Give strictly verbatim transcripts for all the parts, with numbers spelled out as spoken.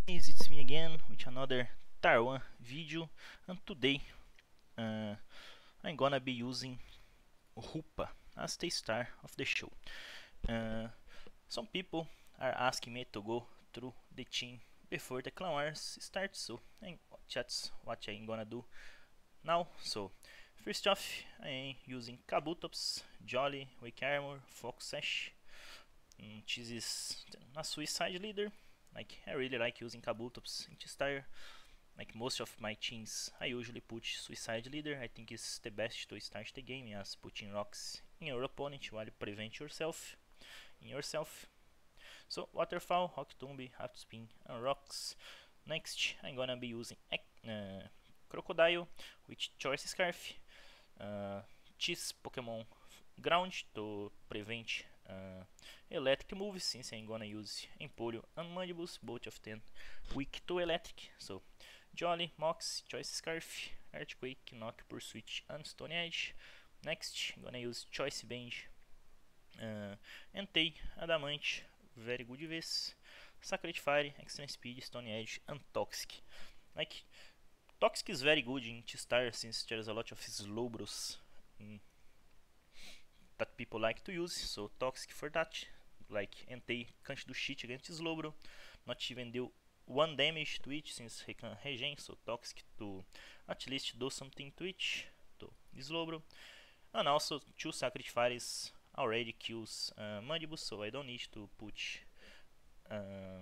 It's me again with another Tarwan video, and today uh, I'm gonna be using Rupa as the star of the show. Uh, some people are asking me to go through the team before the Clan Wars starts, so and that's what I'm gonna do now. So first off, I am using Kabutops, Jolly, Wake Armor, Fox Sash. Mm, this is a suicide leader. Like I really like using Kabutops in T-Star. Like most of my teams, I usually put Suicide Leader. I think it's the best to start the game, as putting rocks in your opponent while you prevent yourself in yourself. So Waterfall, Rock Tomb, Half Spin, and rocks. Next, I'm gonna be using uh, Crocodile with Choice Scarf. Uh, this Pokemon Ground to prevent uh, electric moves, since I'm gonna use Empoleon and Mandibus, both of them weak to electric. So Jolly, Mox, Choice Scarf, Earthquake, Knock, Pursuit, and Stone Edge. Next, I'm gonna use Choice Band, uh, Entei, Adamant, very good vez, Sacred Fire, Extreme Speed, Stone Edge, and Toxic. Like, Toxic is very good in T-Star since there's a lot of Slowbros mm, that people like to use, so Toxic for that. Like, Entei can't do shit against Slowbro, not even do one damage to it since he can regen, so Toxic to at least do something to it, to Slowbro. And also two Sacred Fires already kills uh, Mandibus, so I don't need to put uh,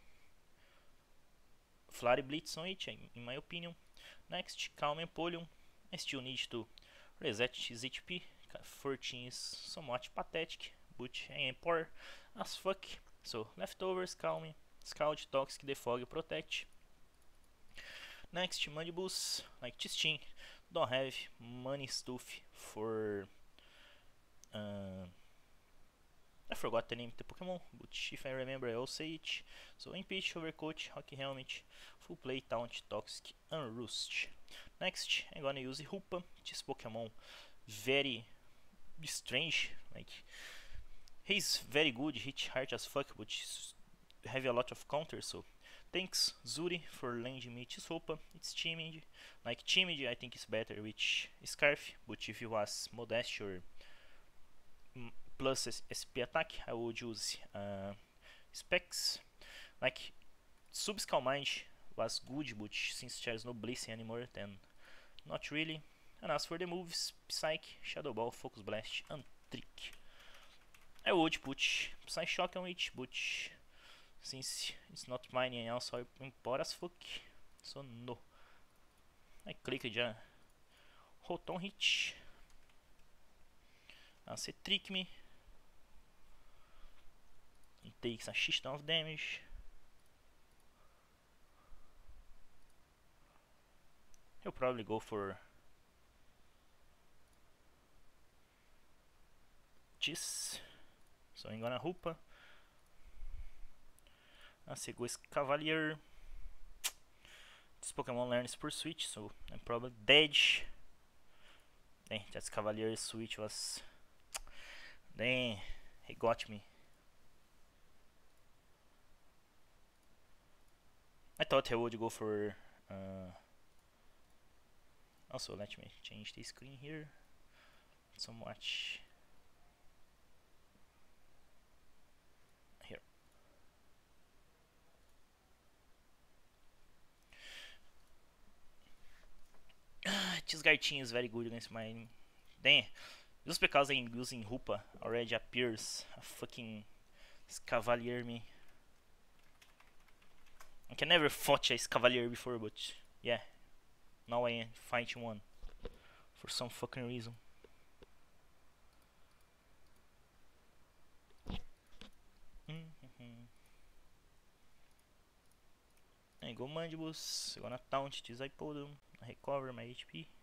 Flurry Blitz on it, in my opinion. Next, Calm Empoleon. I still need to reset his H P. fourteen is somewhat pathetic, but I am poor as fuck. So leftovers, Calm, Scout, Toxic, Defog, Protect. Next, Mandibus, like Chistin, don't have money stuff for. Uh, I forgot the name of the Pokemon, but if I remember, I'll say it. So, Impeach, Overcoat, Hockey Helmet, Full Play, Taunt, Toxic, and Roost. Next, I'm gonna use Rupa. This Pokemon very strange. Like, he's very good, hit hard as fuck, but have a lot of counters. So, thanks Zuri for lending me this Rupa. It's timid. Like, timid, I think it's better with Scarf, but if you was modest or plus S P attack, I would use uh, Specs. Like, Subscal Mind was good, but since there's no Blissing anymore, then not really. And as for the moves, Psyche, Shadow Ball, Focus Blast, and Trick. I would put Psy Shock on it, but since it's not mine and also import as fuck, so no. I click já Rotom Hit. Ah, você trick me. It takes a shit ton of damage. He'll probably go for this. So I'm gonna Rupa. Acegou esse Cavalier. This Pokemon learns Pursuit, so I'm probably dead. Dang, that Cavalier switch was. Dang, he got me. I thought he would go for. Uh, also, let me change the screen here somewhat. Here. This Garching is very good against mine. Damn. Just because I'm using Rupa already appears a fucking Cavalier me. I can never fought a Cavalier before, but yeah. Now I am fighting one. For some fucking reason. Mm-hmm. I go Mandibus, I'm gonna taunt this Ipodum, recover my H P.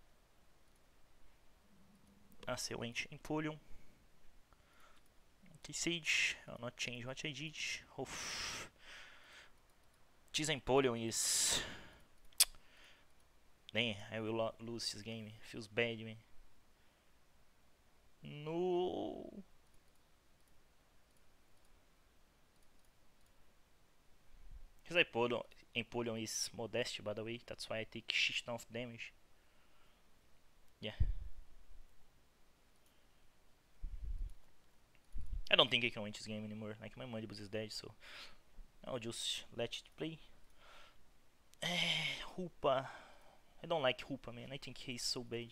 Excelente Empoleon. Okay, Sage, I'll not change what I did. Oof. This Empoleon is. Damn, I will lo lose this game. Feels bad, man. No. His Empoleon, Empoleon is modest, by the way. That's why I take shit ton of damage. Yeah. I don't think I can win this game anymore. Like, my Mandibus is dead, so I'll just let it play. Hoopa. I don't like Hoopa, man. I think he's so bad.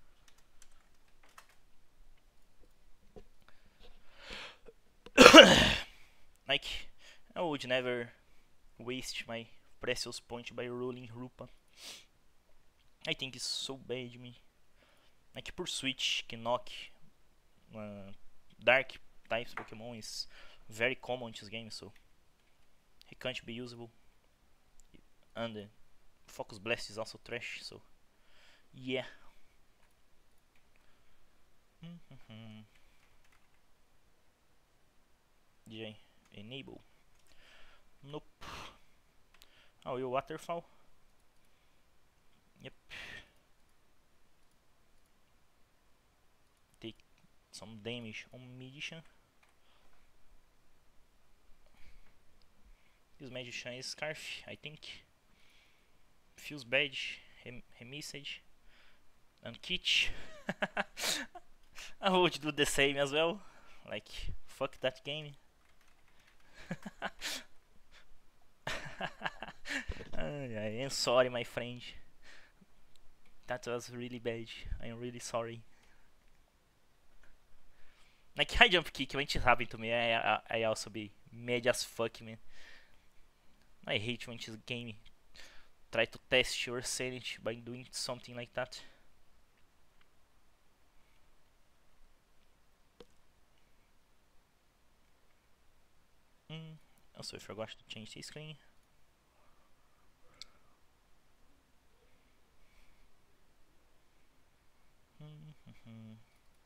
Like, I would never waste my precious point by rolling Hoopa. I think it's so bad, me. Like, per switch can knock uh, dark types Pokemon is very common in this game, so he can't be usable. And uh, Focus Blast is also trash, so yeah. D J, enable. Nope. Oh, you waterfall? Yep. Take some damage on Magician. This Magician is Scarf, I think. Feels bad. Hem Remissage. And Kitsch. I would do the same as well. Like, fuck that game. I am sorry, my friend. That was really bad. I'm really sorry. Like, high jump kick, when it happened to me, I, I, I also be mad as fuck, man. I hate when this game try to test your sanity by doing something like that. Mm. Also, I forgot to change the screen. Mm-hmm.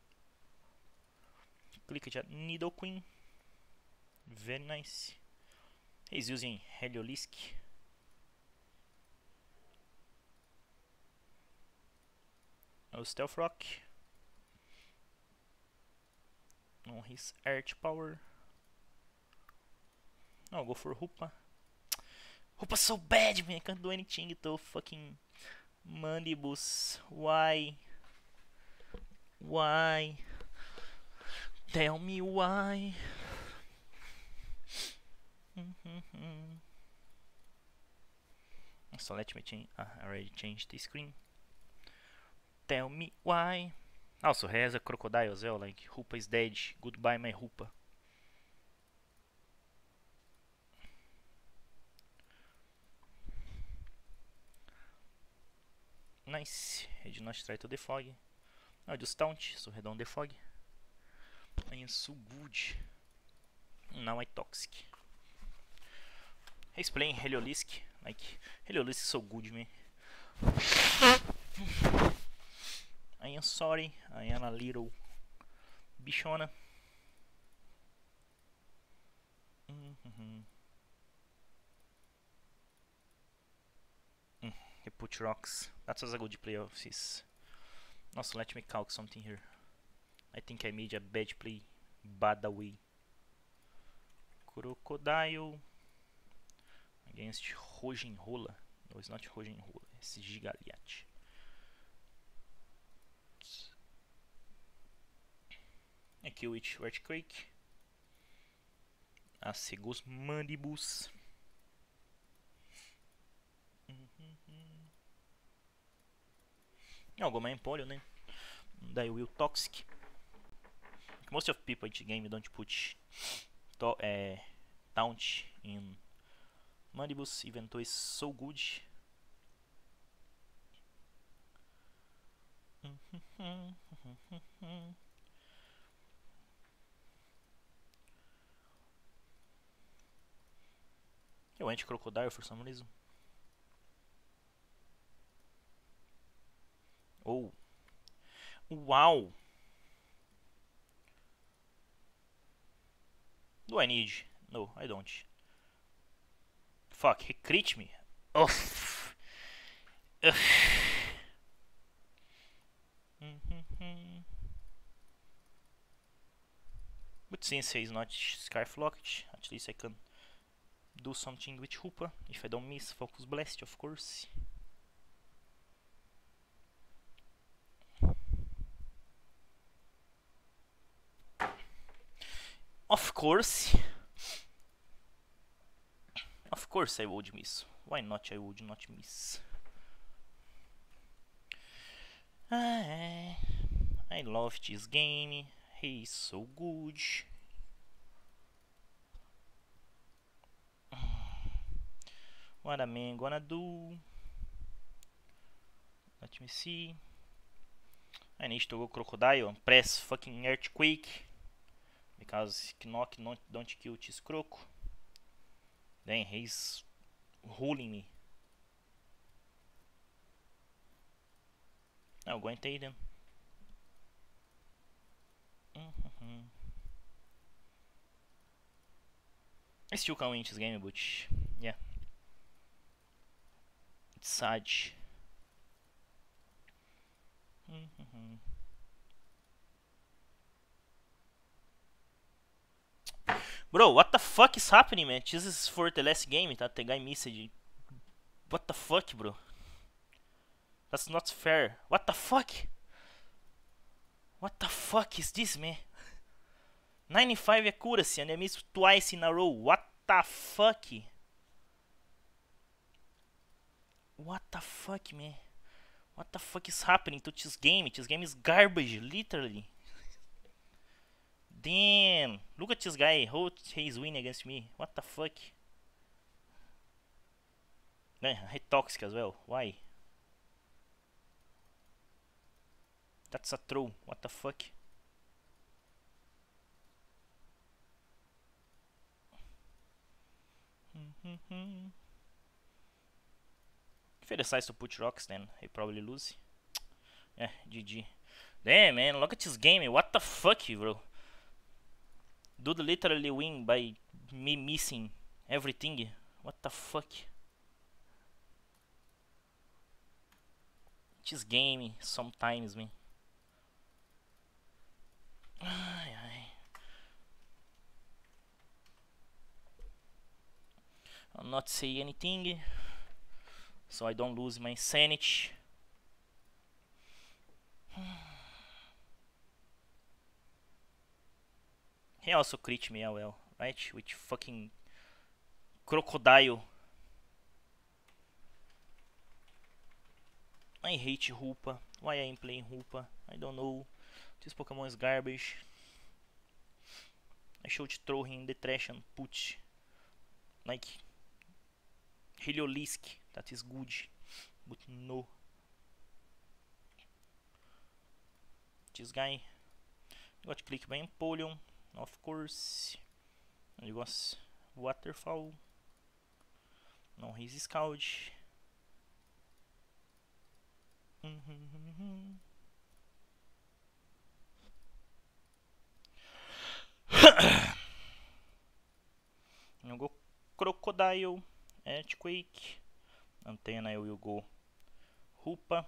Click at Nidoqueen. Very nice. He's using Heliolisk. No Stealth Rock. No, his Arch Power. I'll go for Hoopa. Hoopa's so bad, man. I can't do anything to fucking Mandibus. Why? Why? Tell me why. So let me change. Ah, I already changed the screen. Tell me why. Also, he has a crocodile as well. Like, Hoopa is dead. Goodbye, my Hoopa. Nice. He did not try to defog. I'll just taunt, so he don't defog. I am so good. Now I toxic. He's playing Heliolisk. Like, Heliolisk is so good, man. I am sorry. I am a little bichona. Mm-hmm. Mm, he put rocks. That was a good play of his. Also, let me calc something here. I think I made a bad play. Bad away. Crocodile against Rojinrola. No, it's not Rojinrola. It's Gigaliat. Aqui o It Earthquake. Acegos Mandibus. I'll go my Empoleon, né? Daí Will Toxic. Most of people in the game don't put to, uh, taunt in Mandibus, even though it's so good. Eu went Crocodile for some reason. Oh. Wow. Do I need? No, I don't. Fuck, he crit me. Oh. Ugh. But since he's not Scarf Locked, at least I can do something with Hoopa. If I don't miss, Focus Blast, of course. Of course. Of course I would miss. Why not I would not miss? I, I love this game. He is so good. What am I gonna do? Let me see. I need to go Crocodile and press fucking Earthquake. Because Knock don't, don't kill this Croco. Then he's ruling me. Não, aguentei them. Mm-hmm. I still can win this game, but yeah. It's sad. Mm-hmm. Bro, what the fuck is happening, man? This is for the last game, tá? The guy message. What the fuck, bro? That's not fair. What the fuck? What the fuck is this, man? ninety-five accuracy and I missed twice in a row. What the fuck? What the fuck, man? What the fuck is happening to this game? This game is garbage, literally. Damn. Look at this guy. How he's winning against me. What the fuck? Man, I hit toxic as well. Why? That's a throw. What the fuck? If he decides to put rocks, then he probably lose. Yeah, G G. Damn, man, look at this game. What the fuck, bro? Dude literally win by me missing everything. What the fuck? This game sometimes, man. Ai, ai. I'll not say anything, so I don't lose my sanity. He also crit me as well, right? With fucking Crocodile. I hate Hoopa. Why I am playing Hoopa? I don't know. This Pokemon is garbage. I should throw him in the trash and put like Heliolisk. That is good, but no. This guy got click by Empoleon, of course. Ele gosta Waterfall. Não, he's Scald. Eu go Crocodile, Earthquake. Antena eu will go Hoopa.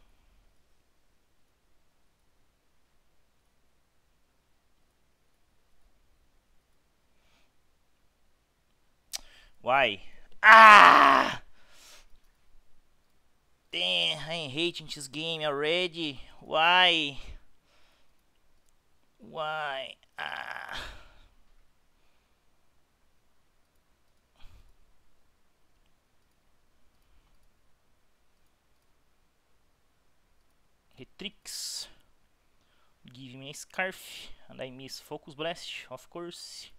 Why? Ah! Damn, I'm hating this game already. Why? Why? Ah. Hetrix. Give me a Scarf. And I miss Focus Blast, of course.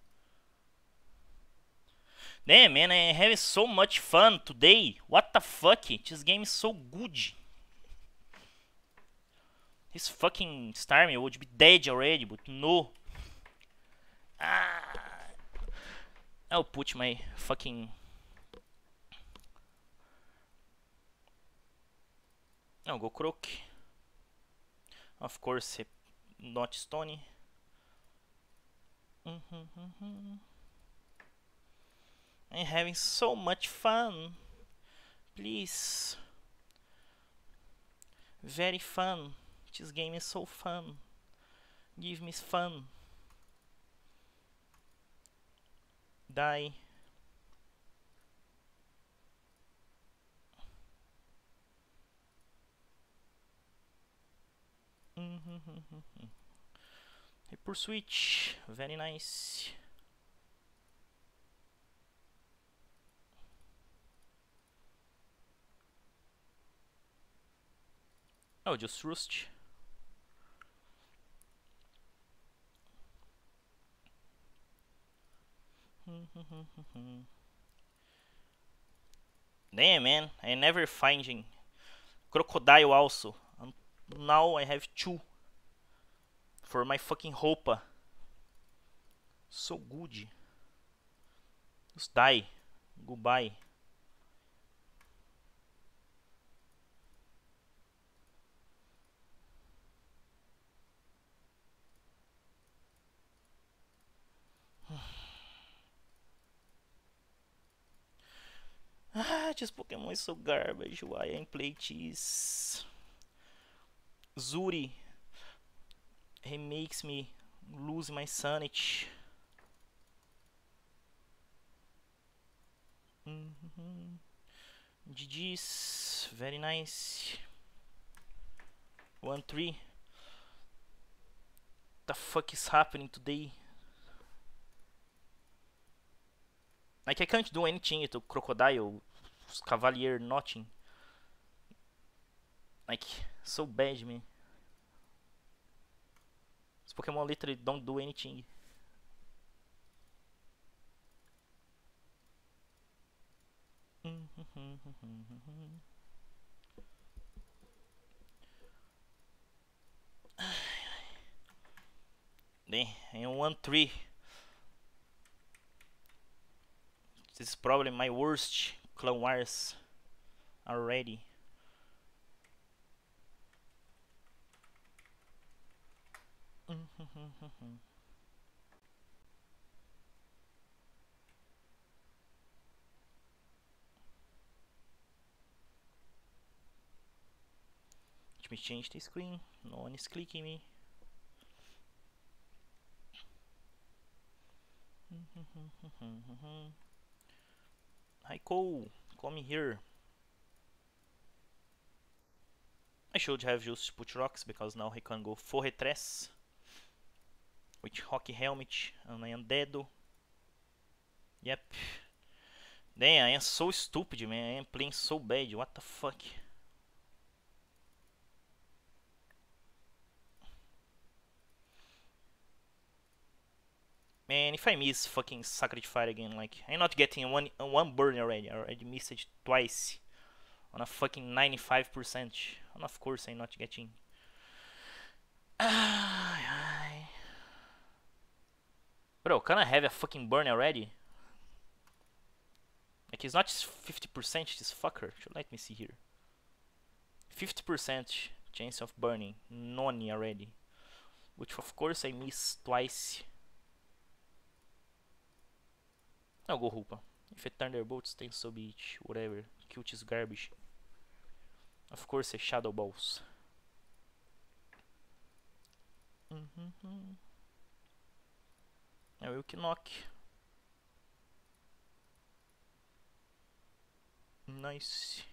Damn, man, I'm having so much fun today. What the fuck? This game is so good. This fucking Starmie would be dead already, but no. Ah. I'll put my fucking... I'll go Croak. Of course, not Stony. I'm having so much fun. Please. Very fun. This game is so fun. Give me fun. Die. Hyper switch, very nice. Oh, just rust. Damn, man, I never finding crocodile also. And now I have two for my fucking roupa. So good. Just die. Goodbye. Ah, this Pokemon is so garbage. Why I play this? Zuri. He makes me lose my sanity. Mm-hmm. G G's. Very nice. one three. The fuck is happening today? Like, I can't do anything to Crocodile, Cavalier, nothing. Like, so bad, man. This Pokemon literally don't do anything. Then, in one three. This is probably my worst Clone Wars already. Let me change the screen. No one is clicking me. Hi Cole, come here. I should have used put rocks because now he can go for retress with hockey helmet and I am dead. Yep. Damn, I am so stupid, man. I am playing so bad. What the fuck? Man, if I miss fucking Sacred Fire again, like, I'm not getting one one burn already. I already missed it twice on a fucking ninety-five percent. And of course I'm not getting. Bro, can I have a fucking burn already? Like, it's not just fifty percent, this fucker. Let me see here. fifty percent chance of burning. Noni already. Which of course I miss twice. I'll go Hoopa. If it Thunderbolts, then so be it. Whatever. Cute is garbage. Of course, a Shadow Balls. Mm-hmm. I will knock. Nice.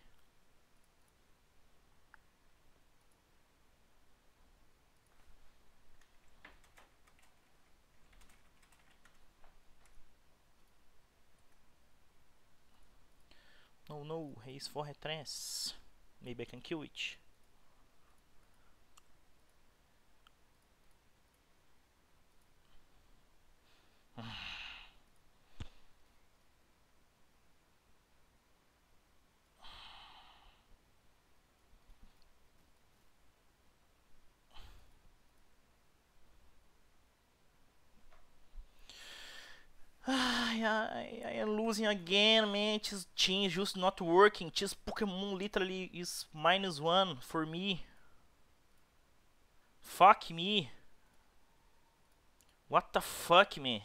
No, no, he's for retress. Maybe I can kill it. I, I, I am losing again, man. This team is just not working. This Pokemon literally is minus one for me. Fuck me. What the fuck, man?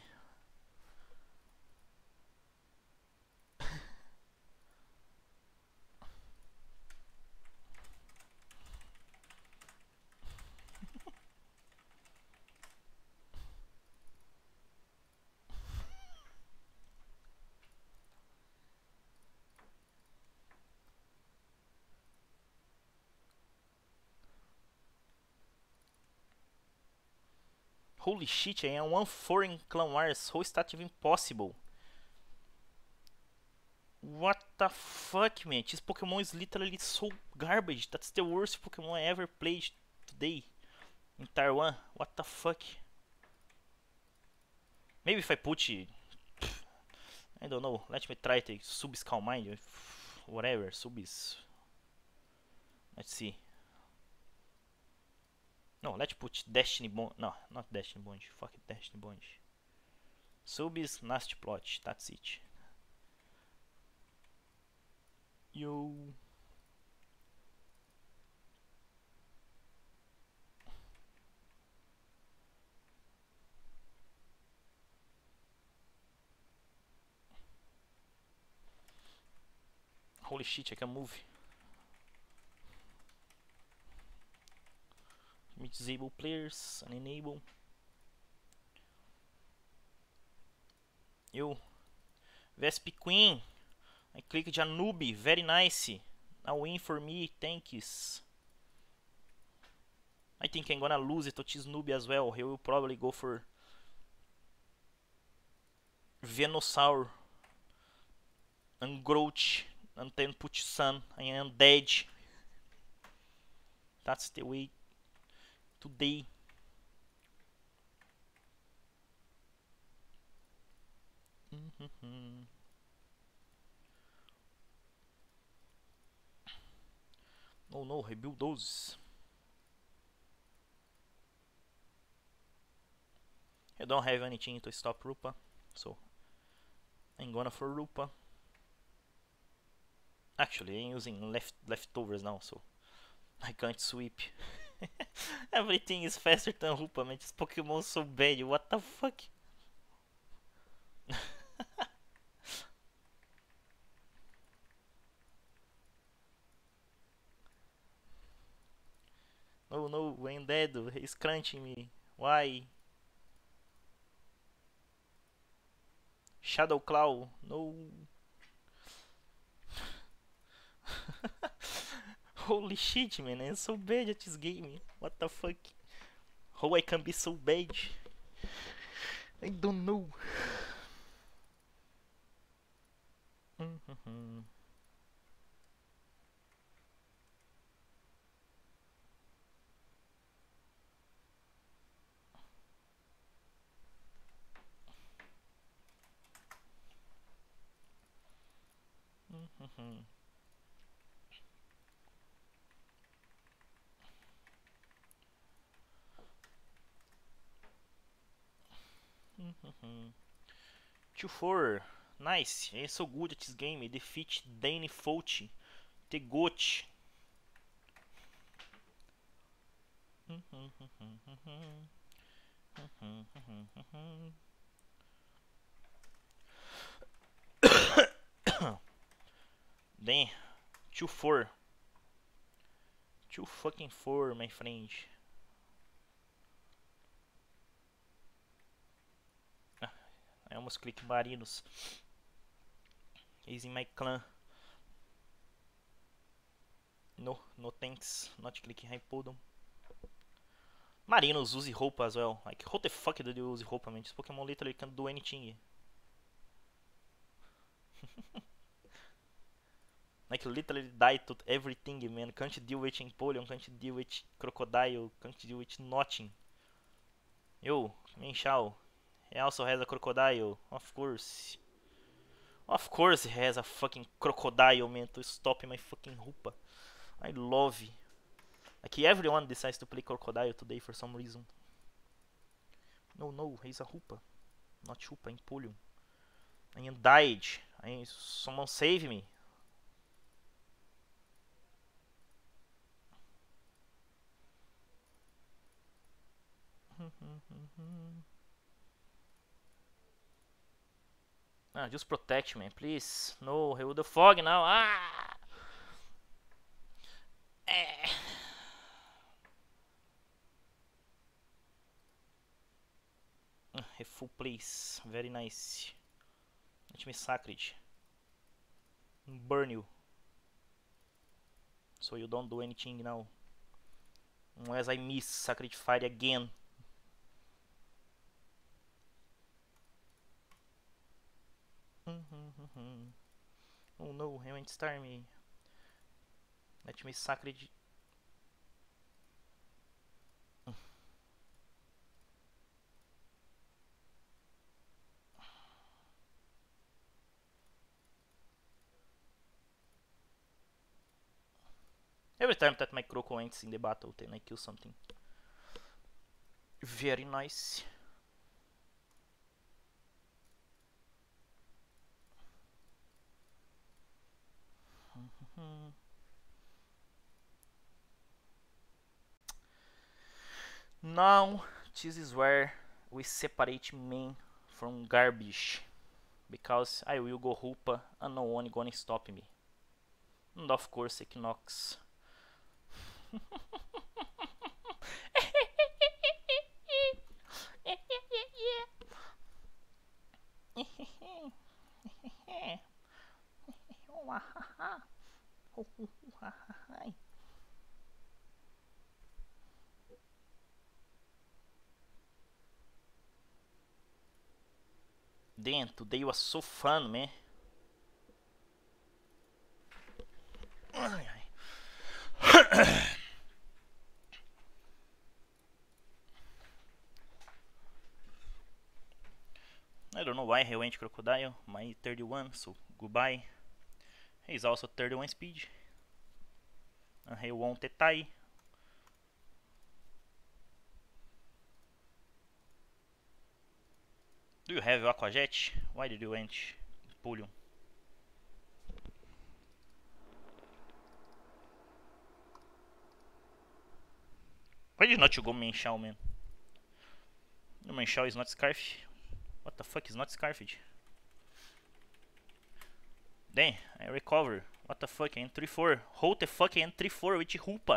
Holy shit, I am one four in Clan Wars. Whole stat impossible. What the fuck, man? This Pokemon is literally so garbage. That's the worst Pokemon I ever played today in Taiwan. What the fuck? Maybe if I put, I don't know. Let me try to Subs Calm Mind, whatever. Subs. Let's see. No, let's put Destiny Bond. No, not Destiny Bond. Fuck it, Destiny Bond. Subs Nasty Plot. That's it. Yo. Holy shit, I can move. Let me disable players and enable. Yo. Vesp Queen. I click Janube. Very nice. A win for me. Thanks. I think I'm gonna lose it to this noob as well. He will probably go for Venusaur. Ungrowth. And then put Sun. I am dead. That's the way today. Mm-hmm. Oh no, rebuild those. I don't have anything to stop Rupa, so I'm gonna for Rupa. Actually, I'm using left leftovers now, so I can't sweep. Everything is faster than Rupa, man. This Pokemon is so bad. What the fuck? No, no, I'm dead. He's crunching me. Why? Shadow Claw. No. Holy shit, man. I'm so bad at this game. What the fuck? How I can be so bad? I don't know. Mm-hmm. Mm-hmm. Mm-hmm. two four. Nice. I'm so good at this game. I defeat Danny Fauci. The goat. Damn. two four. two fucking four, my friend. I almost click Marinos. He's in my clan. No, no thanks. Not clicking Hypodon. Marinos use roupa as well. Like, how the fuck did you use roupa, man? This Pokemon literally can't do anything. Like, literally die to everything, man. Can't deal with Empoleon, can't deal with Crocodile, can't deal with nothing. Yo, Minchao. He also has a Crocodile, of course. Of course he has a fucking Crocodile, man, to stop my fucking roupa. I love it. Like, everyone decides to play Crocodile today for some reason. No, no, he's a roupa. Not Chupa, Empoleon. I am died. I, someone save me. Ah, just protect me, please. No, he will the fog now. Ah! Eh. A full place. Very nice. Let me sacred. Burn you. So you don't do anything now. Unless I miss Sacred Fire again. Oh no, he went star me. Let me sacred. Every time that my Croco ends in the battle, then I kill something. Very nice. Now, this is where we separate men from garbage. Because I will go Rupa and no one gonna stop me. And of course, Equinox. Damn, today was so fun, man. Ai, ai. I don't know why he went Crocodile. My thirty-one, so goodbye. He's also thirty-one speed. And he won't tie. Do you have Aquajet? Why did you went Pullion? Why did not you go Manshao, man? No, Manshao is not Scarf. What the fuck is not Scarfed? Damn, I recover. What the fuck, N three four. Hold the fuck N three four with Rupa.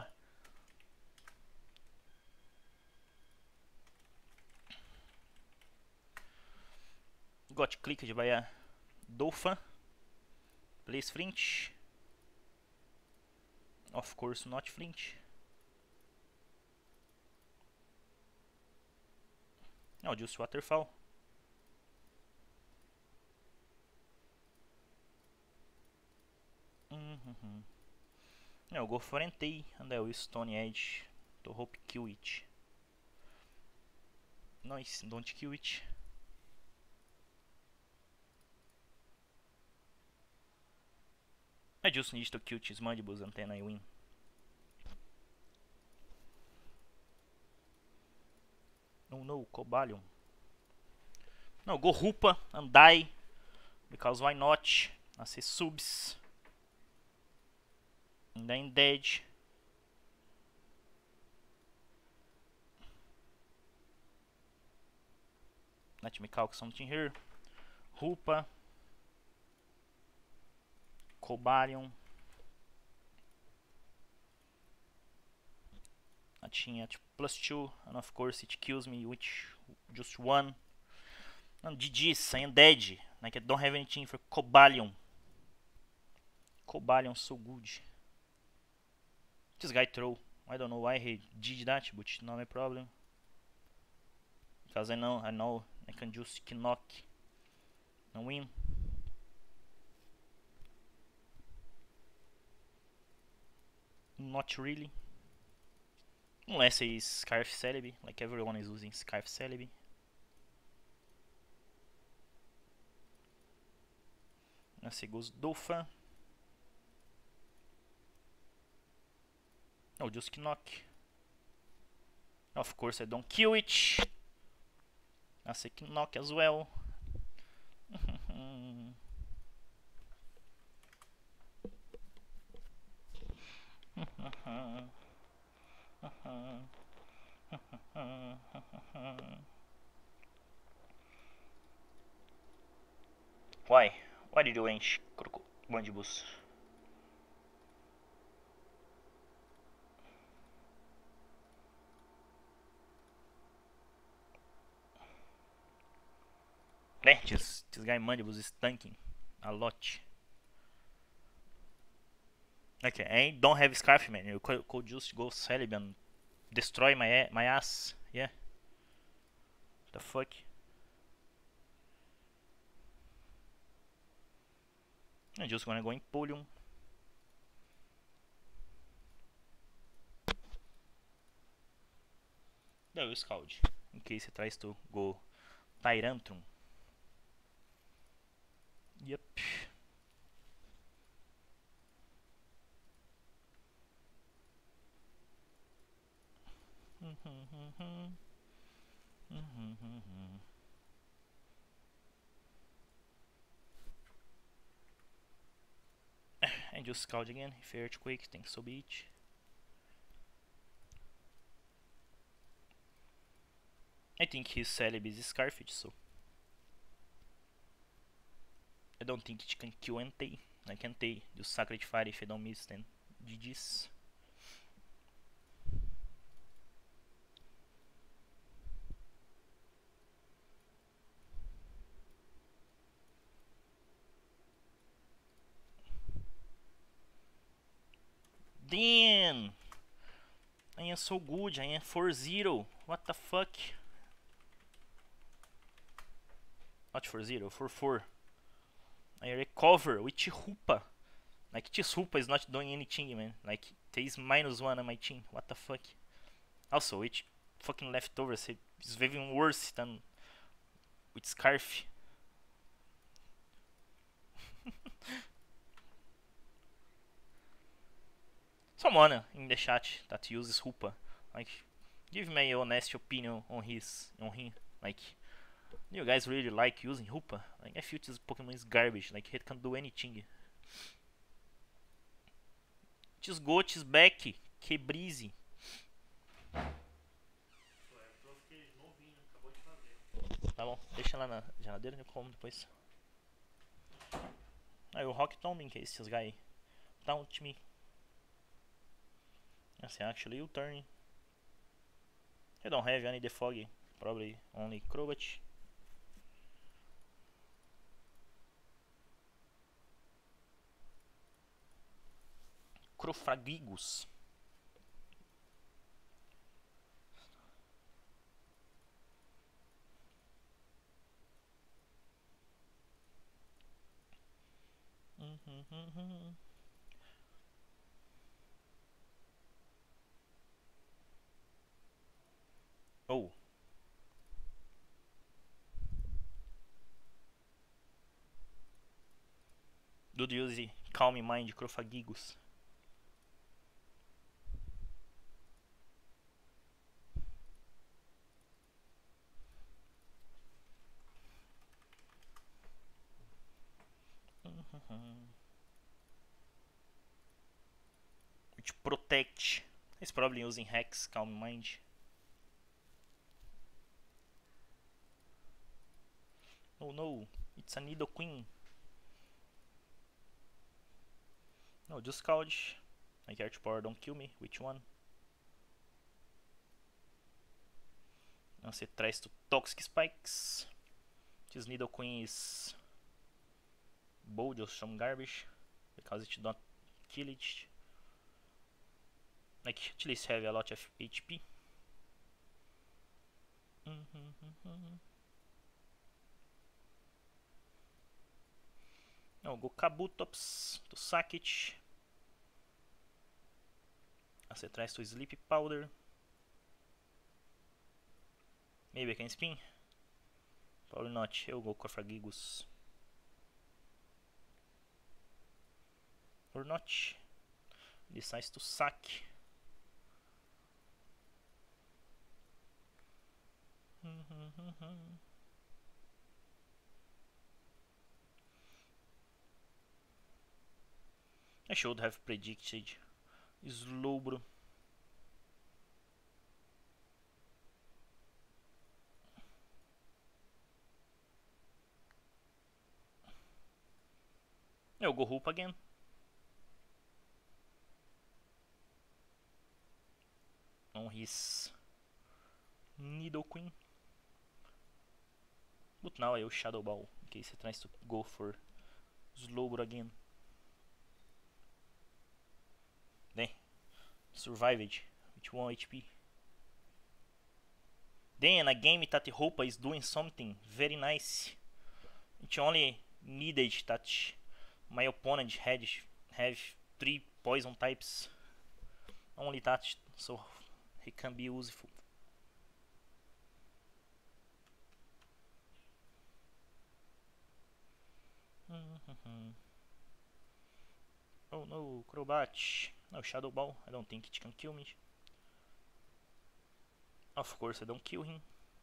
Got clicked by a Dolphin. Place Flint. Of course, not Flint. No, just Waterfall. Mm-hmm. I'll go for Entei and I will Stone Edge to hope kill it. Nice, don't kill it. I just need to kill his Mandibus and then I win. Oh no, Cobalion. No, go Rupa and die. Because why not? I say subs. And then dead. Let me calc something here. Rupa. Cobalion. I tinha tipo, plus two, and of course it kills me with just one. And G G's, I am dead. Like I don't have anything for Cobalion. Cobalion so good. This guy throw. I don't know why he did that, but not my problem. Because I know, I know I can just knock and win. Not really. Unless it's Scarf Celebi, like everyone is using Scarf Celebi. Let's see, goes Dolphin. Oh, just knock. Of course, I don't kill it. I say knock as well. Why? Why did you enche Mandibus? Né, this, this guy Mandibus is tanking a lot. Okay, I don't have Scarf, man. You could, could just go Celebi and destroy my my ass. Yeah. The fuck? I'm just gonna go Empoleon. Daí o Scald. In case he tries to go Tyrantrum. Yep. And just Scald again. If Earthquake, thanks so be it. I think his Celebi is Scarfed, so I don't think it can kill Entei. Like Entei, just Sacred Fire if I don't miss, then G G's. Damn! I am so good, I am four zero. What the fuck? Not four zero, four four. I recover with Chihupa. Like, Chihupa is not doing anything, man. Like, there's minus one on my team. What the fuck? Also, with fucking leftovers, it's even worse than with Scarf. Someone in the chat that uses Hupa, like, give my honest opinion on his, on him. Like, do you guys really like using Hupa? Like, I feel this Pokemon is garbage. Like, it can't do anything. Tisgote is back, que brise. Tá bom, deixa lá na geladeira e eu como depois. Aí o Rock Tombing, que é esses guys. Taunt me. That's actually you turn. I don't have any defog, probably only Crobat. Crofragigus. Oh. Do use Calm Mind Crofragigus. Which protect. He's probably using Hex, Calm Mind. Oh no, it's a Nidoqueen. No, just Scald. Like Arch Power, don't kill me. Which one? Você traz to Toxic Spikes. This Nidoqueen is bold or some garbage because it don't kill it. Like at least have a lot of H P. Now go Kabutops to sack it. Você traz to Sleep Powder. Maybe I can spin. Probably not. Eu go Crofragigus. Or not. Decides to sack. I should have predicted Slowbro. Eu go Hoop again. On his Nidoqueen. But now I will Shadow Ball in case he tries to go for Slowbro again. Then survived with one H P. Then a game that Roupa is doing something very nice. It only needed that My opponent had have three poison types. Only that, so he can be useful. Oh no, Crobat. No, Shadow Ball. I don't think it can kill me. Of course, I don't kill him.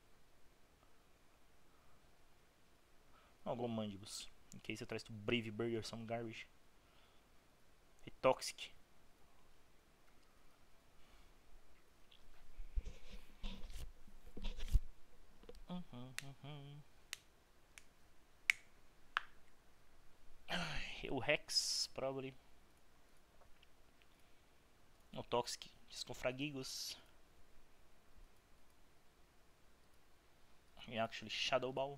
I'll go Mandibus, in case he tries to Brave Bird or some garbage. He Toxic. O Rex, probably. No Toxic, Discofragigos. He actually Shadow Ball.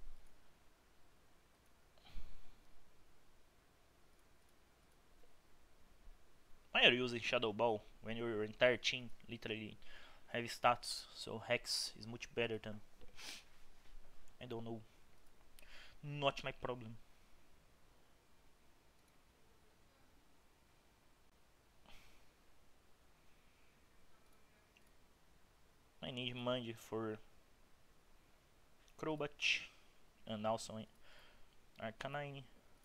Why are you using Shadow Ball when your entire team literally have stats? So Hex is much better than. I don't know. Not my problem. I need Manji for Crobat and also Arcanine.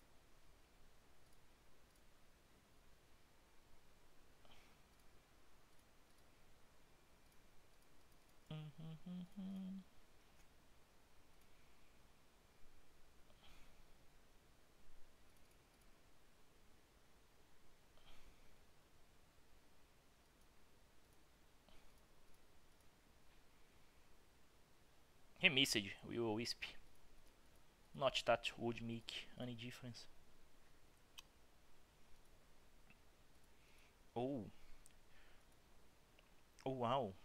He missed with a Wisp. Not that would make any difference. Oh. Oh wow.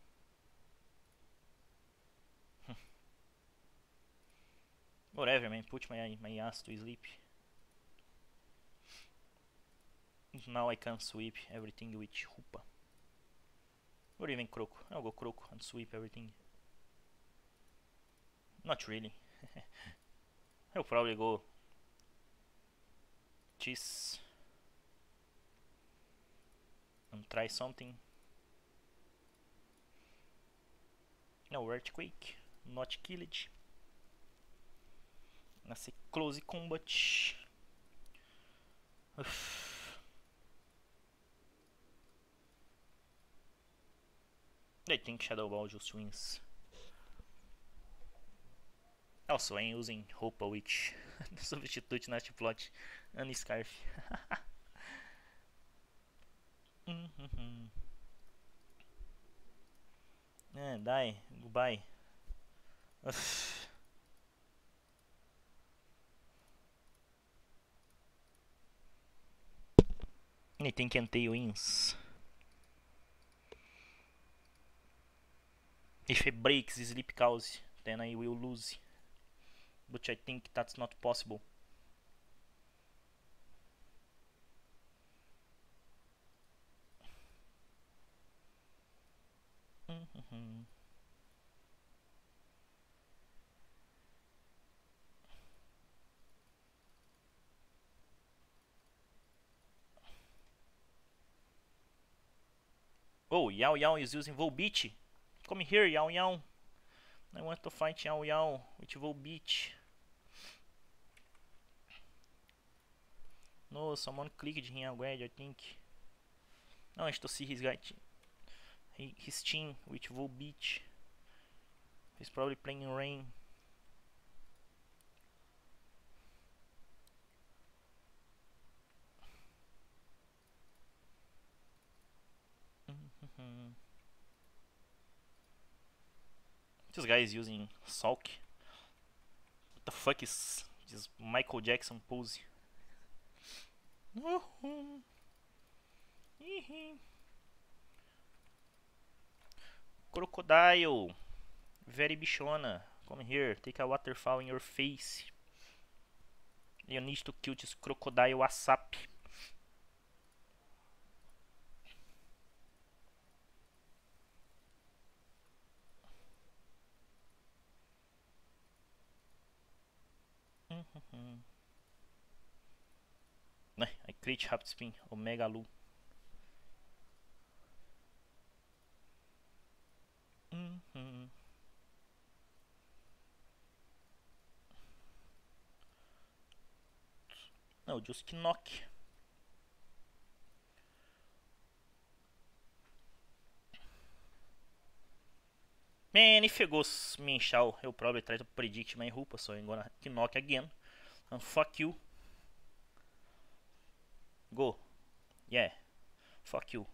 Whatever, man. Put my my ass to sleep. Now I can sweep everything with Hoopa. Or even Croco. I'll go Croco and sweep everything. Not really. I'll probably go Cheese and try something. No Earthquake, not Killage. Nasce Close Combat. Uff. I think Shadow Ball just wins. Also, I'm using Hoopa Witch. Substitute Nasty Plot and Scarf. É, die, goodbye. Uff. Anything can take wins. If he breaks Sleep Cause, then I will lose. But I think that's not possible. Oh, Yao Yao is using Volbeat. Come here, Yao Yao. I want to fight Yao Yao with Volbeat. No, someone clicked him already, I think. No, I to see his guy, his team with Volbeat. He's probably playing Rain. This guy is using Sulk. What the fuck is this Michael Jackson pose? Crocodile, very bichona. Come here, take a waterfall in your face. You need to kill this crocodile ASAP. Crit Rapid Spin, Omega Lu. Uhum. Não, Just Knock. Man, if you goes Min Shao, he'll probably try to predict my Rupa, so I'm gonna knock again. And fuck you. Go. Yeah. Fuck you.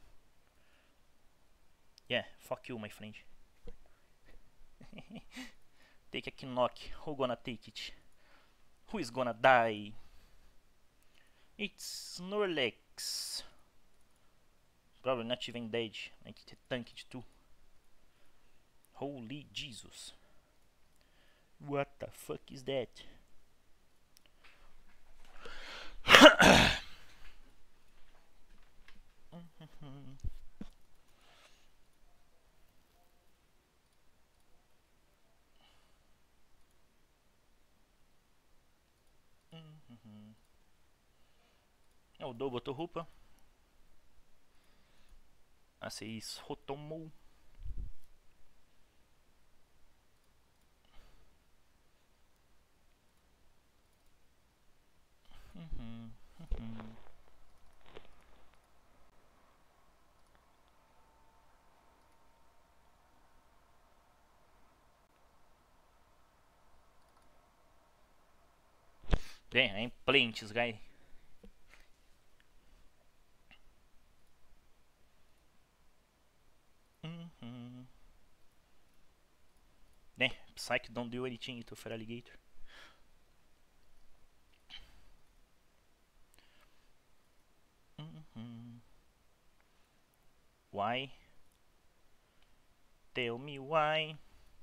Yeah, fuck you, my friend. Take a knock. Who gonna take it? Who is gonna die? It's Snorlax. Probably not even dead. I need to tank it too. Holy Jesus. What the fuck is that? É o Double botou roupa. Aceis Rotomou. Uhum, uhum. Bem, I'm playing this guy. Uhum. Bem, Psyche don't do anything to Feraligatr. Uhum. Why? Tell me why.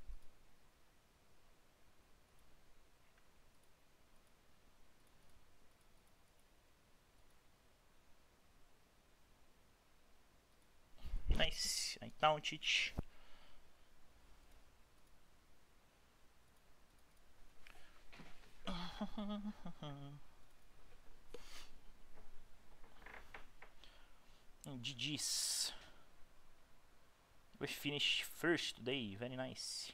Nice, I taunt it. G G's. We finished first today, very nice.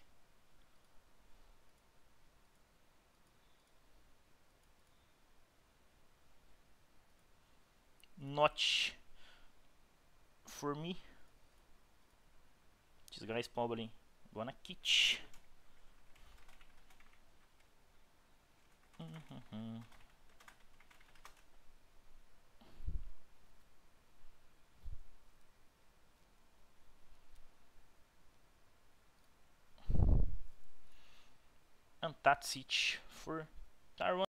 Not for me. This guy's probably gonna catch. Mm-hmm. And that's it for Tarwan.